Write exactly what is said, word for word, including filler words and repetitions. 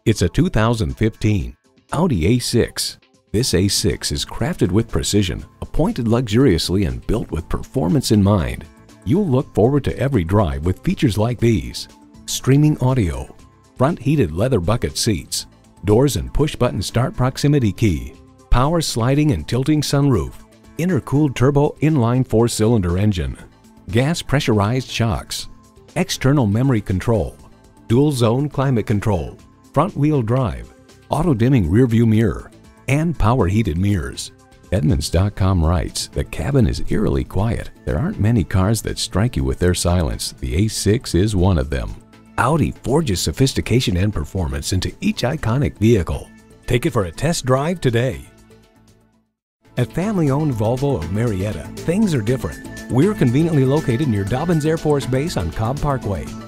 It's a two thousand fifteen Audi A six. This A six is crafted with precision, appointed luxuriously, and built with performance in mind. You'll look forward to every drive with features like these: streaming audio, front heated leather bucket seats, doors and push-button start proximity key, power sliding and tilting sunroof, intercooled turbo inline four-cylinder engine, gas pressurized shocks, external memory control, dual zone climate control, front-wheel drive, auto-dimming rearview mirror, and power heated mirrors. Edmunds dot com writes, "The cabin is eerily quiet. There aren't many cars that strike you with their silence. The A six is one of them." Audi forges sophistication and performance into each iconic vehicle. Take it for a test drive today. At family-owned Volvo of Marietta, things are different. We're conveniently located near Dobbins Air Force Base on Cobb Parkway.